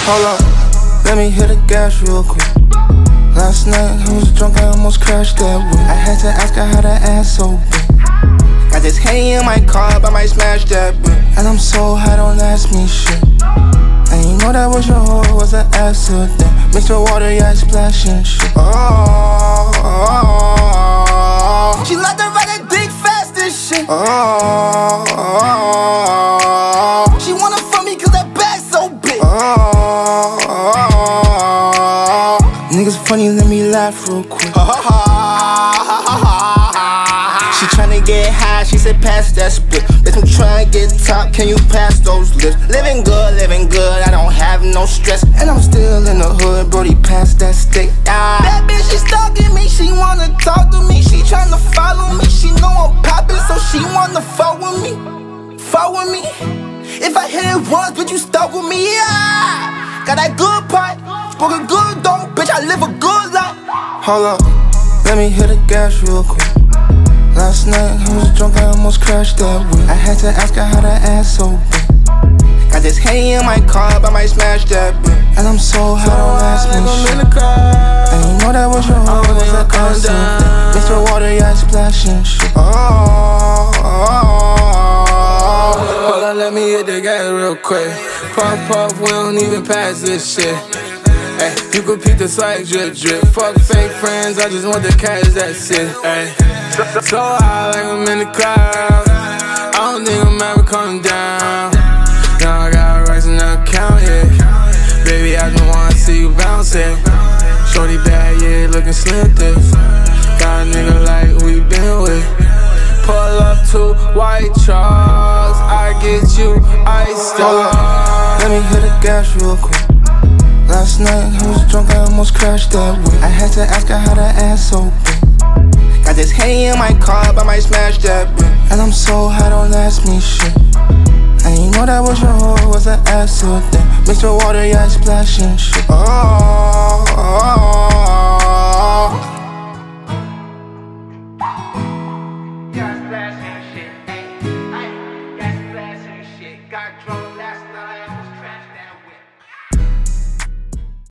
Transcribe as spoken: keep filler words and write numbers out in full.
Hold up, let me hit the gas real quick. Last night I was drunk, I almost crashed that whip. I had to ask her how that ass so big. Got this Henny in my car, I might smash that whip. And I'm so high, don't ask me shit. And you know that was your hoe, it was an accident. Mixed with water, yeah, splashing shit. Oh, oh, oh. She like to ride that dick fast and shit. Oh, oh, oh. She wanna fuck me cause that bag's so big. Oh, oh, oh. Niggas funny, let me laugh real quick. She tryna get high, she said pass that split. Bitch, I'm tryna get top, can you pass those lips? Living good, living good, I don't have no stress. And I'm still in the hood, brody, pass that stick. Ah. That bitch, she stalking me, she wanna talk to me. She tryna follow me, she know I'm poppin', so she wanna fuck with me. Fuck with me. If I hit it once, bitch, you stuck with me, yeah. Got that good part, spoken good though, bitch, I live a good life. Hold up, let me hit the gas real quick. Last night I was drunk, I almost crashed that whip. I had to ask her how that ass so big. Got this Henny in my car, I might smash that whip. And I'm so high, don't ask me shit. And you know that was your hoe, it was an accident. Mixed with water, yeah, splashing shit. Oh, oh, oh. Hold on, let me hit the gas real quick. Puff, puff, we don't even pass this shit. Ay, you could peep the swag drip, drip. Fuck fake friends, I just want the cash, that's it. Ay. So, so high like I'm in the crowd. I don't think I'm ever coming down. Now I got racks in the account, yeah. Baby, I just wanna see you bounce it. Shorty bad, yeah, looking slim thick. Got a nigga like who you been with. Pull up to white trucks, I get you iced up. Let me hit the gas real quick. Last night I was drunk, I almost crashed that whip. I had to ask her how that ass so big. Got this Henny in my car, I might smash that whip. And I'm so high, don't ask me shit. And you know that was your hoe, it was an accident. Mixed with water, yeah, splashing shit. Oh, oh, oh.